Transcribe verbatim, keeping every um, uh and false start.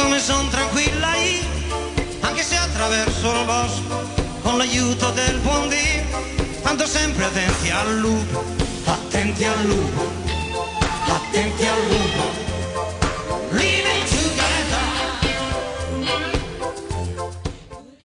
come son tranquilla io, anche se attraverso il bosco, con l'aiuto del buon Dio, ando sempre attenti al lupo, attenti al lupo, attenti al lupo.